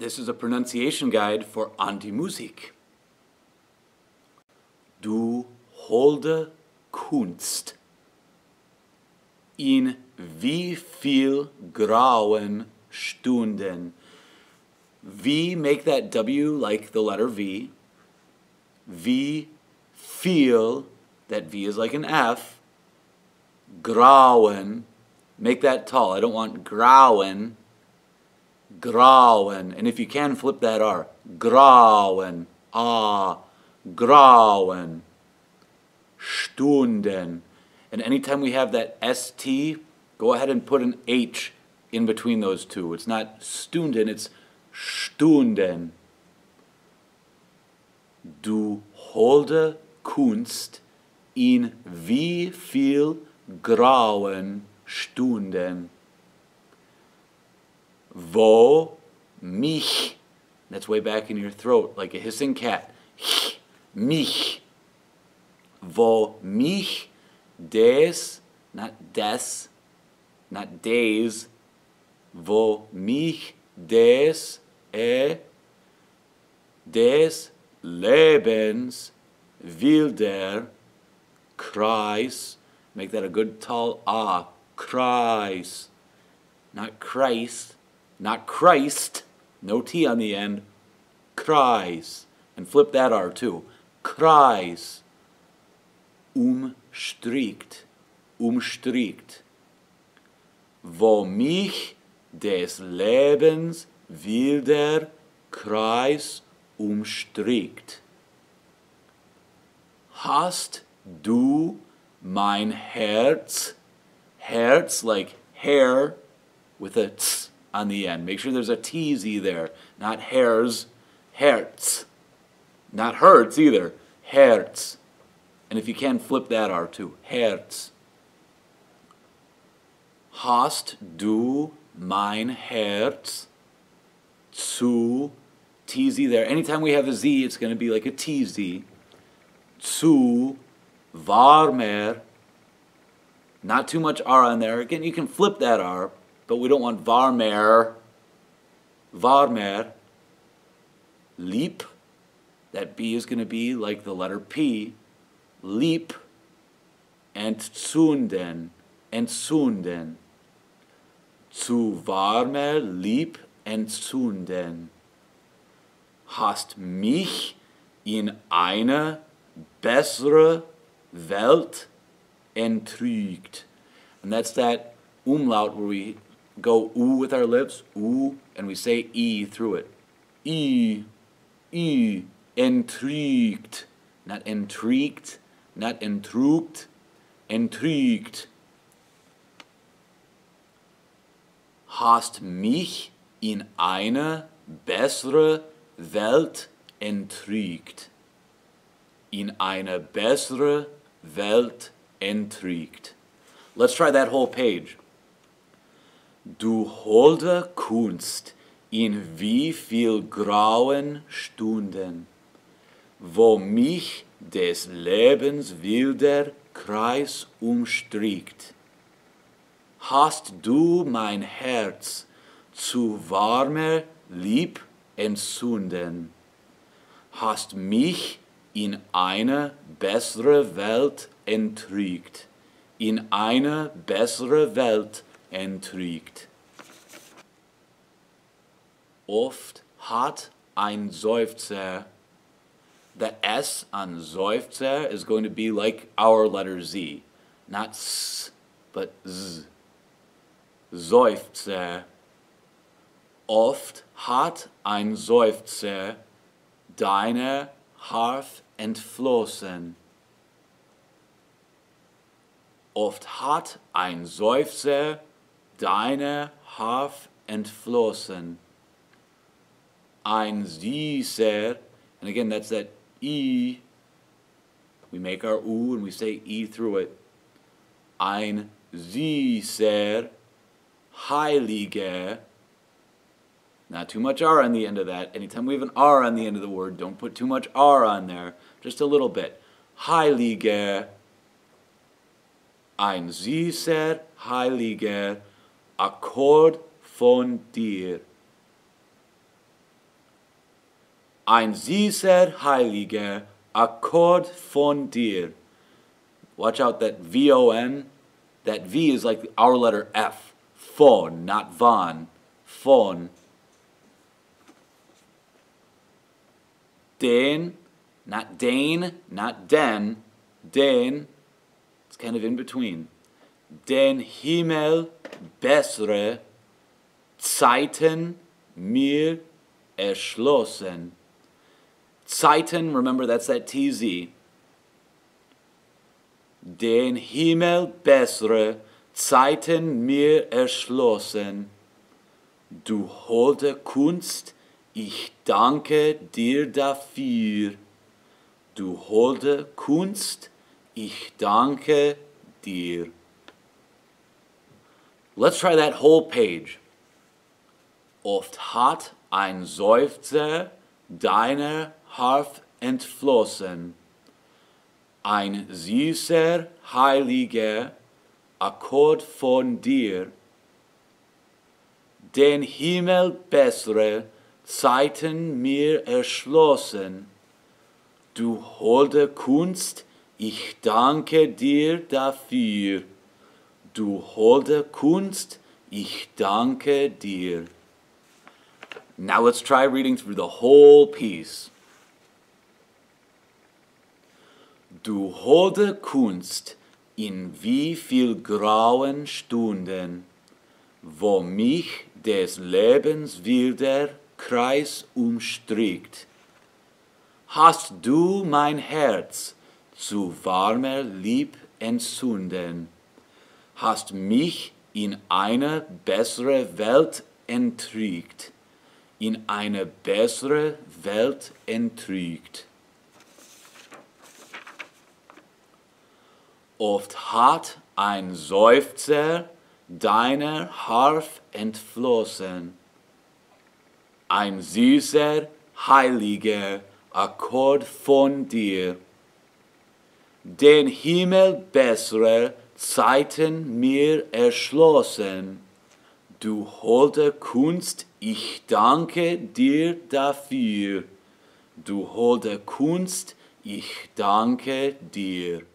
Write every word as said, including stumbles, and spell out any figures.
This is a pronunciation guide for Anti-Musik. Du holde Kunst, in wie viel grauen Stunden. V, make that W like the letter V. Wie viel, that V is like an F. Grauen, make that tall. I don't want grauen. Grauen, and if you can, flip that R. Grauen, ah, grauen, Stunden. And anytime we have that S T, go ahead and put an H in between those two. It's not Stunden, it's Stunden. Du holde Kunst, in wie viel grauen Stunden. Wo mich, that's way back in your throat, like a hissing cat. Mich. Wo mich des, not des, not days. Wo mich des, e, des Lebens wilder Kreis. Make that a good tall ah. Kreis. Not Christ. Not Christ, no T on the end, Kreis. And flip that R too. Kreis. Umstrickt. Umstrickt. Wo mich des Lebens wilder Kreis umstrickt. Hast du mein Herz, Herz like hair with a tz on the end. Make sure there's a T Z there, not hairs, Herz. Not Hertz either, Herz. And if you can, flip that R too, Herz. Hast du mein Herz zu, T Z there. Anytime we have a Z, it's going to be like a T Z. Zu warmer. Not too much R on there. Again, you can flip that R, but we don't want warmer. Warmer. Lieb. That B is going to be like the letter P. Lieb. Entzünden. Entzünden. Zu warmer, lieb, entzünden. Hast mich in eine bessere Welt entrügt. And that's that umlaut where we go oo with our lips, oo, and we say E through it. E, E, entrügt. Not intrigued, not entrügt, entrügt. Hast mich in eine bessere Welt entrügt. In eine bessere Welt entrügt. Let's try that whole page. Du holde Kunst, in wie viel grauen Stunden, wo mich des Lebens wilder Kreis umstrickt. Hast du mein Herz zu warmer Lieb entzünden. Hast mich in eine bessere Welt entrügt. In eine bessere Welt entrügt. Oft hat ein Seufzer, the S on Seufzer is going to be like our letter Z. Not S, but Z. Seufzer. Oft hat ein Seufzer deine Harf entflossen. Oft hat ein Seufzer deine Harf entflossen. Ein Süßer, and again that's that E, we make our U and we say E through it. Ein Süßer, heiliger, not too much R on the end of that. Anytime we have an R on the end of the word, don't put too much R on there, just a little bit. Heiliger, ein süßer, heiliger Akkord von dir. ein süßer, heiliger Akkord von dir. Watch out that V O N, that V is like our letter F. Von, not von. Von. Den, not den, not den, den, it's kind of in between. Den Himmel bessere Zeiten mir erschlossen. Zeiten, remember that's that T Z. Den Himmel bessere Zeiten mir erschlossen. Du holde Kunst, ich danke dir dafür. Du holde Kunst, ich danke dir. Let's try that whole page. Oft hat ein Seufzer deiner Harf entflossen, ein süßer, heiliger Akkord von dir. Den Himmel bessere Zeiten mir erschlossen. Du holde Kunst, ich danke dir dafür. Du holde Kunst, ich danke dir. Now let's try reading through the whole piece. Du holde Kunst, in wie viel grauen Stunden, wo mich des Lebens wilder Kreis umstrickt, hast du mein Herz zu warmer Lieb entzünden, hast mich in eine bessere Welt entrückt, in eine bessere Welt entrückt. Oft hat ein Seufzer deiner Harf entflossen, ein süßer, heiliger Akkord von dir. Den Himmel besserer Zeiten mir erschlossen, du holde Kunst, ich danke dir dafür. Du holde Kunst, ich danke dir.